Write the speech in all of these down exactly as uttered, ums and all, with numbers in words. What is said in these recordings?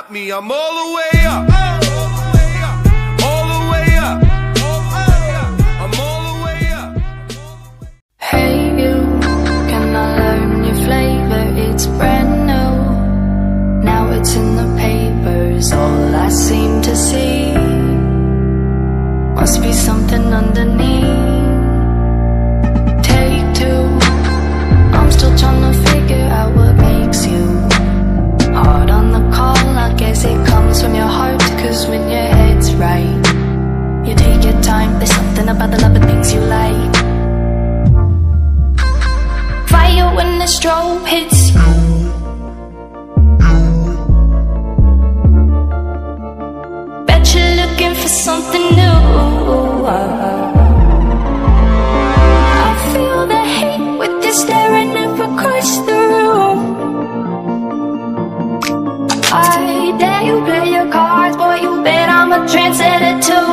stop me. I'm all the way up. All the way up. I'm all the way up. Hey you, can I learn your flavor? It's brand new. Now it's in the papers, all I seem to see. Must be something underneath. Take two, I'm still trying to figure out what makes you hard on the call. I guess it comes from your heart, cause when your head's right, you take your time. There's something about the love that makes you like fire when the strobe hits you. Bet you're looking for something new. I feel the hate with you staring up across the room. I dare you play your cards, boy, you bet I'm a trendsetter too.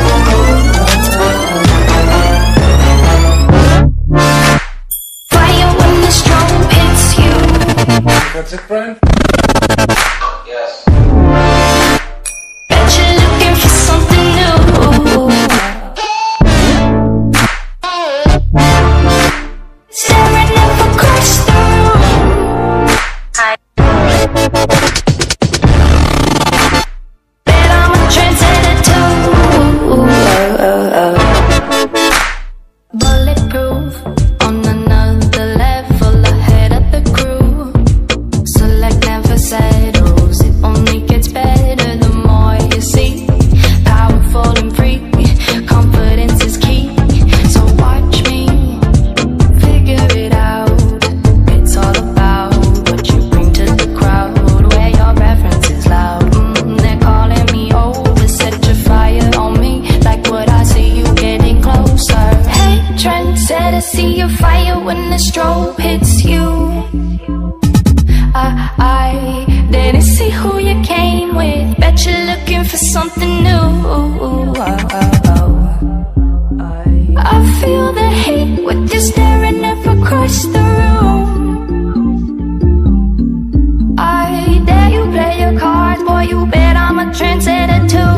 Fire when the strobe hits you. That's it, Brian? Yes. Bet you're looking for something new. Staring up across the room. I bet I'm a trendsetter too. Bulletproof, on another level, ahead of the crew. Select never settles, it only gets better the more you see. Powerful and free, confidence is key. So watch me figure it out. It's all about what you bring to the crowd, where your reference is loud. Mm, they're calling me over, set your fire on me, like what I see you getting closer. Hey, trendsetter, see your fire when the strobe hits you. I, I didn't see who you came with. Bet you're looking for something new. I feel the hate with you staring up across the room. I dare you play your cards, boy, you bet I'm a trendsetter too.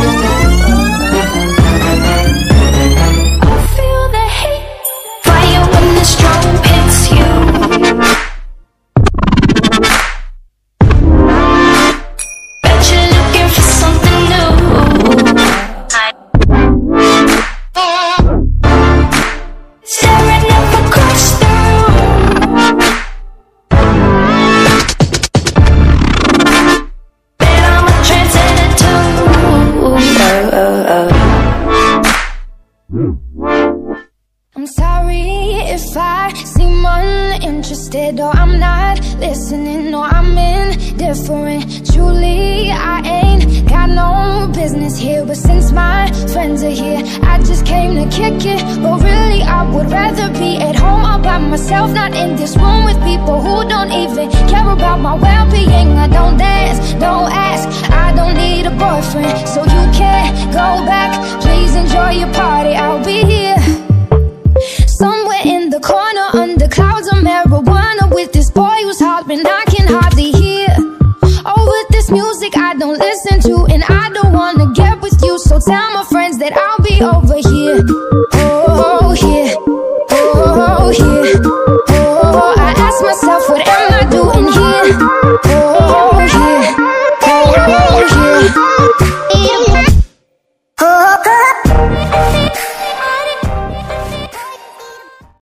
I feel the hate, fire when the strobe hits you. Bet you're looking for something new. Staring up across the room. Bet I'm a trendsetter too. I'm sorry if I seem uninterested, or I'm not listening, or I'm indifferent. Truly, I ain't got no business here, but since my friends are here, I just came to kick it. But really, I would rather be at home all by myself, not in this room with people who don't even care about my well-being. I don't dance, don't ask, I don't need a boyfriend, so you can't go back. Please enjoy your party, I'll be here somewhere in the corner under clouds of marijuana with this boy who's hollering I can hardly hear. Oh, with this music I don't listen to, and I don't wanna get with you, so tell my friends that I'll be over here. Oh,